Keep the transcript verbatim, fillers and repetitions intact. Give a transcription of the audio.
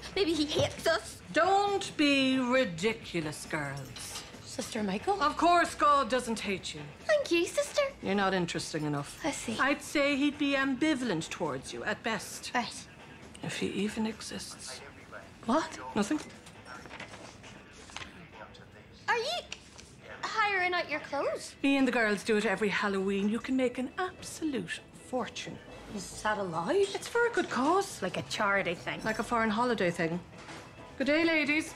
Maybe he hates us. Don't be ridiculous, girls. Sister Michael? Of course God doesn't hate you. Thank you, sister. You're not interesting enough. I see. I'd say he'd be ambivalent towards you, at best. Right. If he even exists. What? Nothing? Are you hiring out your clothes? Me and the girls do it every Halloween. You can make an absolute fortune. Is that allowed? It's for a good cause. Like a charity thing. Like a foreign holiday thing. Good day, ladies.